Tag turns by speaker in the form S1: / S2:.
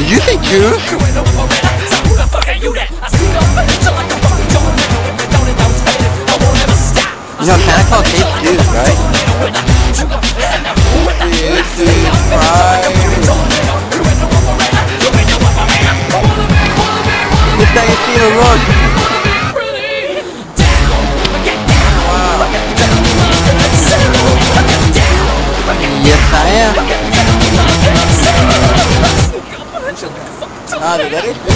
S1: you say juice? You know, Santa Claus hates Jews, right? Just like you see the road. Wow. Yes, I am. Ah, ¿de derecha?